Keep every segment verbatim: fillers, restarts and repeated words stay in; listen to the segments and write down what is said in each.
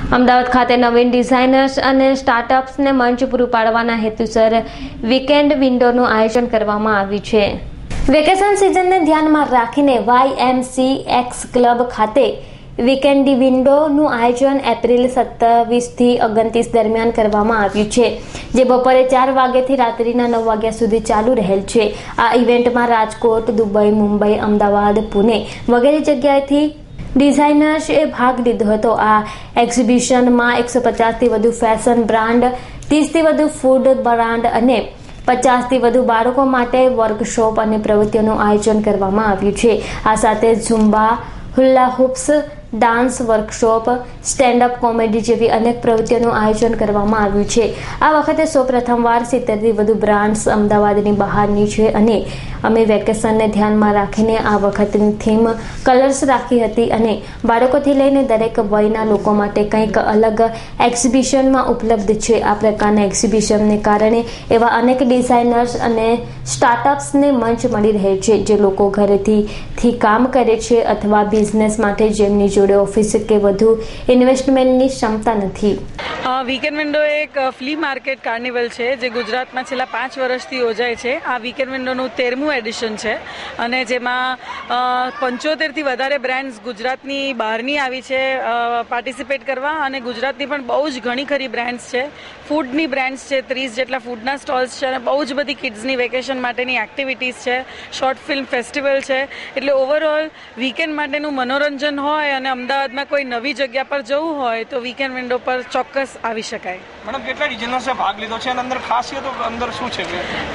અમદાવાદ ખાતે નવીન ડિઝાઇનર્સ અને સ્ટાર્ટઅપ્સને મંચ પૂરું પાડવાના હેતુસર વીકેન્ડ વિન્ડોનું આયોજન કરવામાં આવ્યું છે। વેકેશન સિઝનને ધ્યાનમાં રાખીને Y M C X club ખાતે વીકેન્ડ વિન્ડોનું આયોજન એપ્રિલ સત્તાવીસ થી ઓગણત્રીસ દરમિયાન કરવામાં આવ્યું છે, જે બપોરે ચાર વાગ્યાથી રાત્રિના નવ વાગ્યા સુધી ચાલુ રહેલ છે। આ ઇવેન્ટમાં રાજકોટ, દુબઈ, મુંબઈ, અમદાવાદ, પુણે વગેરે જગ્યાએથી ડિઝાઇનર્સે ભાગ લીધો હતો। આ એક્ઝિબિશનમાં એકસો પચાસથી વધુ ફેશન બ્રાન્ડ, ત્રીસથી વધુ ફૂડ બ્રાન્ડ અને પચાસથી વધુ બાળકો માટે વર્કશોપ અને પ્રવૃત્તિઓનું આયોજન કરવામાં આવ્યું છે। આ સાથે Zumba, hula hoops, dance workshop, standup comedy જેવી અનેક પ્રવૃત્તિઓનું આયોજન કરવામાં આવ્યું છે। આ વખતે સૌ પ્રથમવાર સિત્તેરથી વધુ બ્રાન્ડ્સ અમદાવાદની બહારની છે અને અમે વેકેશનને ધ્યાનમાં રાખીને આ વખતની થીમ કલર્સ રાખી હતી અને બાળકોથી લઈને દરેક વયના લોકો માટે કંઈક અલગ એક્ઝિબિશનમાં ઉપલબ્ધ છે। આ પ્રકારના એક્ઝિબિશનને કારણે એવા અનેક ડિઝાઇનર્સ અને સ્ટાર્ટઅપ્સને મંચ મળી રહે છે જે લોકો ઘરેથી થી કામ કરે છે અથવા બિઝનેસ માટે જેમની જોડે ઓફિસ કે વધુ ઇન્વેસ્ટમેન્ટની ક્ષમતા નથી। વીકેન્ડ વિન્ડો એક ફ્લી માર્કેટ કાર્નિવલ છે જે ગુજરાતમાં છેલ્લા પાંચ વર્ષથી યોજાય છે। આ વીકેન્ડ વિન્ડોનું તેરમું એડિશન છે અને જેમાં પંચોતેરથી વધારે બ્રાન્ડ્સ ગુજરાતની બહારની આવી છે પાર્ટિસિપેટ કરવા, અને ગુજરાતની પણ બહુ જ ઘણી ખરી બ્રાન્ડ્સ છે। ફૂડની બ્રાન્ડ્સ છે, ત્રીસ જેટલા ફૂડના સ્ટોલ્સ છે અને બહુ જ બધી કિડ્સની વેકેશન માટેની એક્ટિવિટીઝ છે, શોર્ટ ફિલ્મ ફેસ્ટિવલ છે। એટલે ઓવરઓલ વીકેન્ડ માટેનું મનોરંજન હોય અને અમદાવાદમાં કોઈ નવી જગ્યા પર જવું હોય તો વીકેન્ડ વિન્ડો પર ચોક્કસ આવી શકાય। મેડમ, કેટલા ડિઝાઇનર્સે ભાગ લીધો છે અને અંદર ખાસિયતો અંદર શું છે?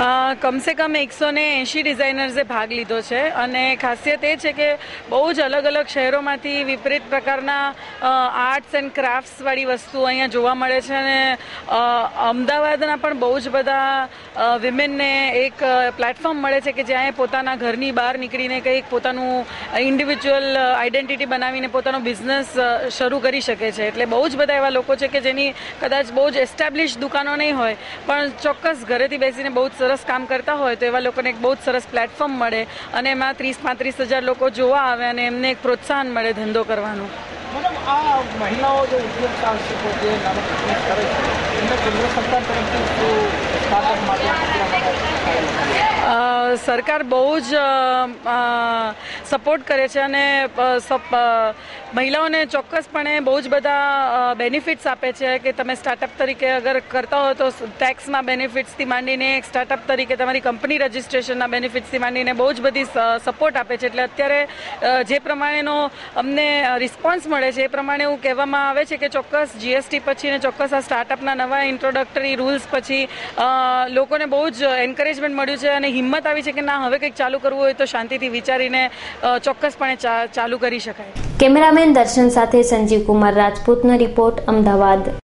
કમસે કમ એકસો ને એંશી ડિઝાઇનર્સે ભાગ લીધો છે અને ખાસિયત એ છે કે બહુ જ અલગ અલગ શહેરોમાંથી વિપરીત પ્રકારના આર્ટ્સ એન્ડ ક્રાફ્ટ્સ વાળી વસ્તુઓ અહીંયા જોવા મળે છે અને અમદાવાદના પણ બહુ જ બધા વિમેનને એક પ્લેટફોર્મ મળે છે કે જ્યાં એ પોતાના ઘરની બહાર નીકળીને કંઈક પોતાનું ઇન્ડિવિજ્યુઅલ આઈડેન્ટિટી બનાવીને પોતાનો બિઝનેસ શરૂ કરી શકે છે। એટલે બહુ જ બધા એવા લોકો છે કે જેની કદાચ બહુ જ એસ્ટાબ્લિશ દુકાનો નહીં હોય પણ ચોક્કસ ઘરેથી બેસીને બહુ જ સરસ કામ કરતા હોય તો એવા લોકોને એક બહુ જ સરસ પ્લેટફોર્મ મળે અને એમાં ત્રીસ પાંત્રીસ હજાર લોકો જોવા આવે અને એમને એક પ્રોત્સાહન મળે ધંધો કરવાનું। મેડમ, આ મહિલાઓ જે ઉદ્યોગ સાહસિકો જે નાનો બિઝનેસ કરે છે એમને કેન્દ્ર સરકાર તરફથી સ્ટાર્ટઅપ માટે સરકાર બહુ જ સપોર્ટ કરે છે અને મહિલાઓને ચોક્કસપણે બહુ જ બધા બેનિફિટ્સ આપે છે કે તમે સ્ટાર્ટઅપ તરીકે અગર કરતા હો તો ટેક્સમાં બેનિફિટ્સથી માંડીને એક સ્ટાર્ટઅપ તરીકે તમારી કંપની રજિસ્ટ્રેશનના બેનિફિટ્સથી માંડીને બહુ જ બધી સપોર્ટ આપે છે। એટલે અત્યારે જે પ્રમાણેનો અમને રિસ્પોન્સ મળે છે એ પ્રમાણે એવું કહેવામાં આવે છે કે ચોક્કસ જીએસટી પછી અને ચોક્કસ આ સ્ટાર્ટઅપના નવા ઇન્ટ્રોડક્ટરી રૂલ્સ પછી લોકોને બહુ જ એન્કરેજમેન્ટ મળ્યું છે અને હિંમત આવી છે કે ના, હવે કંઈક ચાલુ કરવું હોય તો શાંતિથી વિચારીને ચોક્કસપણે ચાલુ કરી શકાય। કેમેરામેન દર્શન સાથે સંજીવ કુમાર રાજપૂતનો રિપોર્ટ, અમદાવાદ।